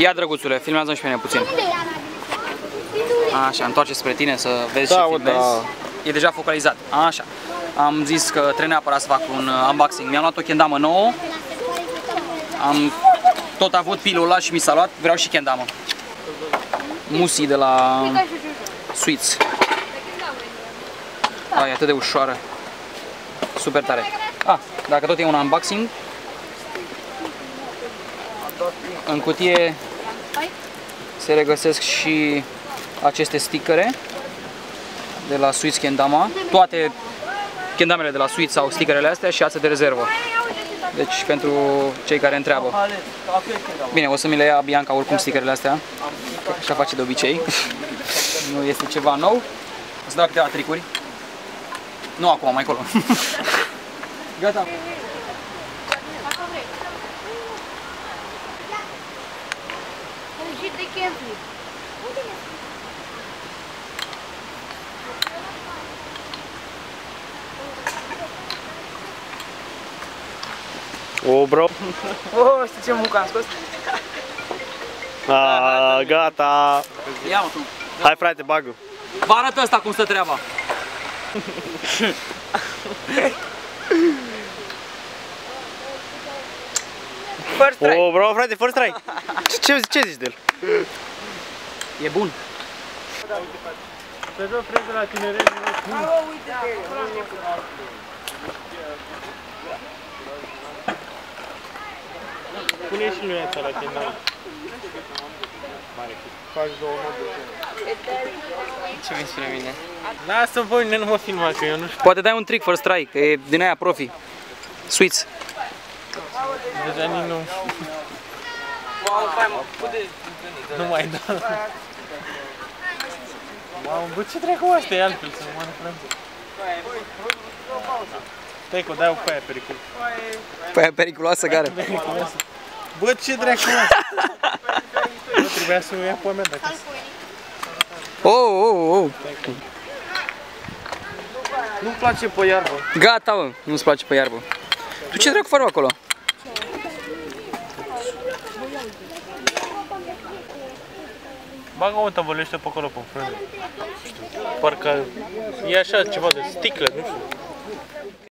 Ia, drăguțule, filmează-mi și pe mine puțin. Așa, întoarce spre tine să vezi da, și filmezi. Da. E deja focalizat. Așa. Am zis că trebuie neapărat să fac un unboxing. Mi-am luat o kendamă nouă. Am tot avut pilul ăla și mi s-a luat. Vreau și kendamă. Musi de la Sweets. E atât de ușoară. Super tare. Dacă tot e un unboxing, în cutie se regăsesc și aceste stickere de la Sweets Kendama. Toate kendamele de la Sweets au stickerele astea și ață de rezervă. Deci pentru cei care întreabă. Bine, o să mi le ia Bianca oricum stickerele astea. Așa face de obicei. Nu este ceva nou. O să dau câteva tricuri. Nu acum, mai încolo. Gata. O, bro. Știi ce mucă am scos? Gata. Ia-mă tu. Hai, frate, bagă. Vă arăt ăsta cum stă treaba. First try. O, bro, frate, first try. Ce zici de el? E bun. Să joc freză la tineret. Pune și lui asta la tineret. Faci două moduri. Ce vin spre mine? Lasă-mi pe mine, nu mă filma, că eu nu știu. Poate dai un trick first try, că e din aia profi. Sweets. Deja nici nu... Nu mai dau. Mamă, bă, ce dracu asta e altfel să mă frânge? Stai că dai-o pe aia periculoasă. Pe aia periculoasă care? Bă, ce dracu asta? Nu trebuia să o ia pe a mea dacă... Oh. Nu-mi place pe iarbă. Gata, bă, nu-ți place pe iarbă. Tu ce dracu faci acolo? Bagă o tăvălește pe acolo, pe frânge. Parcă e așa ceva de sticlă, nu știu.